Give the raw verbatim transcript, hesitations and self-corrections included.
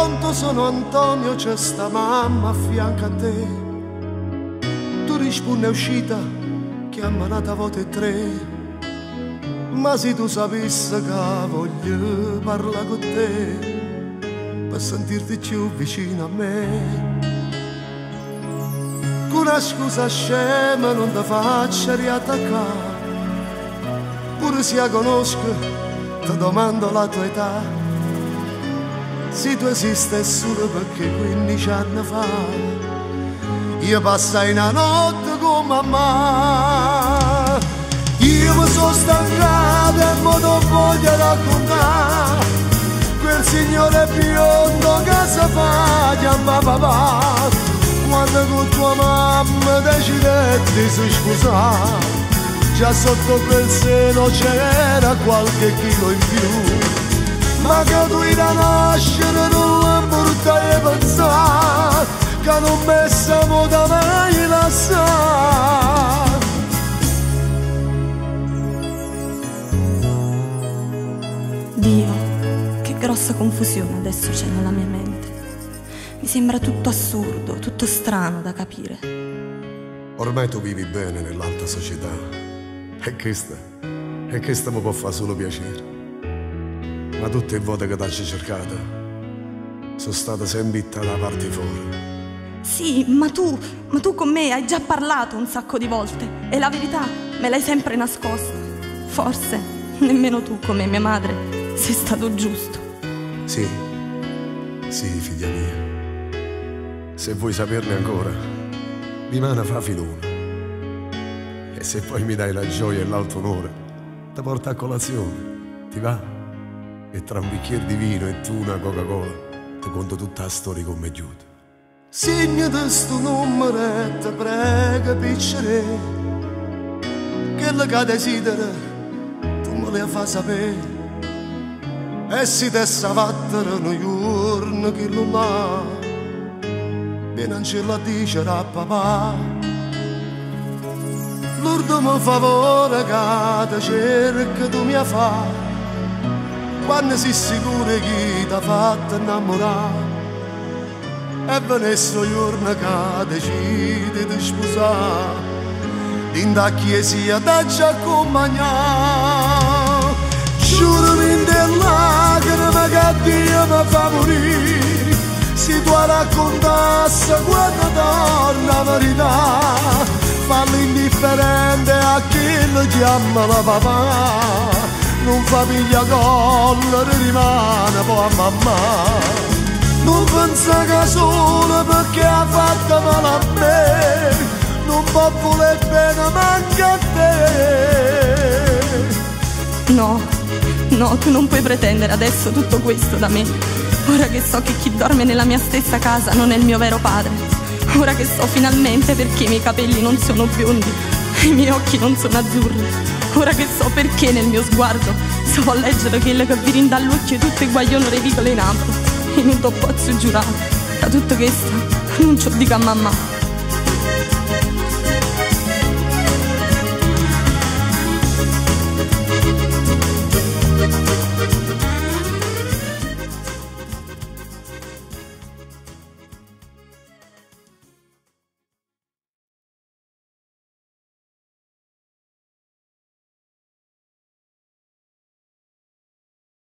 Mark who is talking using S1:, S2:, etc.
S1: pronto, sono Antonio, c'è sta mamma a fianco a te. Tu rispondi è uscita, chiamata volte tre. Ma se tu sapessi che voglio parlare con te, per sentirti più vicino a me. Con una scusa scema non ti faccio riattaccare. Pure se la conosco, ti domando la tua età. Se tu esisti solo perché quindici anni fa io passai una notte con mamma. Io mi sono stancato e mo non voglio raccontare quel signore biondo che si fa chiamare papà, quando con tua mamma decidetti di scusare. Già sotto quel seno c'era qualche chilo in più, ma che tu da nascere non la portai a pensare che non mi siamo da mai lasciare.
S2: Dio, che grossa confusione adesso c'è nella mia mente. Mi sembra tutto assurdo, tutto strano da capire.
S1: Ormai tu vivi bene nell'alta società e questa, e questa mi può fare solo piacere. Ma tutte le volte che ti ci cercata sono stata sempre dalla parte fuori.
S2: Sì, ma tu, ma tu con me hai già parlato un sacco di volte e la verità me l'hai sempre nascosta. Forse nemmeno tu, come mia madre, sei stato giusto.
S1: Sì, sì, figlia mia. Se vuoi saperne ancora, rimane fra filone. E se poi mi dai la gioia e l'alto onore, ti porto a colazione, ti va? E tra un bicchiere di vino e tu una Coca-Cola, ti conto tutta la storia come giuta. Segnati sto numero e ti prego piccere, che la che desidera tu me la fai sapere. E si te savattere un giorno che lo là viene in cielo a dicere a papà. L'ultimo favore che ti cerca tu mi fa quando sei sicuro che ti ha fatto innamorare. E venisse il giorno che decidi di sposare, in da chiesa da già accompagnare. Giurami in delle lacrime che Dio mi fa morire, se tu raccontassi quando torna la verità. Fallo indifferente a chi lo chiama la papà, non fa piglia collera, rimane poi a mamma. Non pensa che solo perché ha fatto male a me, non può voler bene manca a te.
S2: No, no, tu non puoi pretendere adesso tutto questo da me. Ora che so che chi dorme nella mia stessa casa non è il mio vero padre. Ora che so finalmente perché i miei capelli non sono biondi e i miei occhi non sono azzurri. Ora che so perché nel mio sguardo so leggere quello che vi rinda all'occhio tutte guaglione le vicole in alto. E non ti posso giurare che tutto questo non ci dico a mamma.